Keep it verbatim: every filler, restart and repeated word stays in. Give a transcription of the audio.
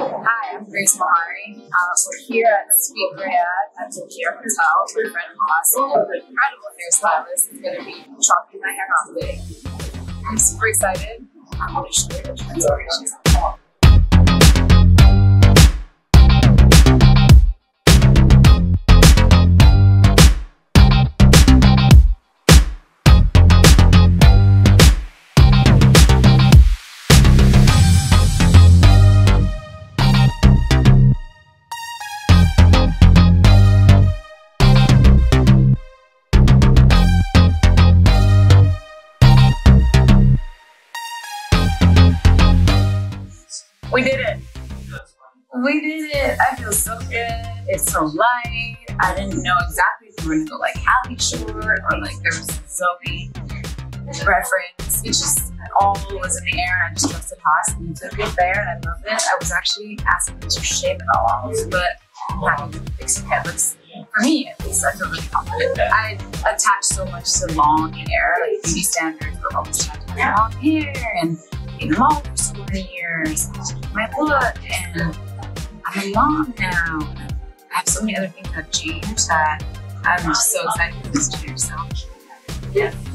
Hi, I'm Grace Mahary. Uh, we're here at Sweet Grad at the Pier Hotel with my friend Hos, an incredible hairstylist who's going to be chopping my hair off today. I'm super excited. I'm going to show you the transformations. We did it. We did it. I feel so good. It's so light. I didn't know exactly if we were going to go like Hallie short or like there was Zoe reference. It just all was in the air, and I just trusted Hos, and he took it there, and I loved it. I was actually asking him to shape it all off, but I'm happy to fix it headless. For me, at least, I feel really confident. I attach so much to long hair, like beauty standards were always trying to have long hair and been a mom for so many years. My look, and I'm a mom now. I have so many other things that have changed that I'm just so excited for this change. So, yeah.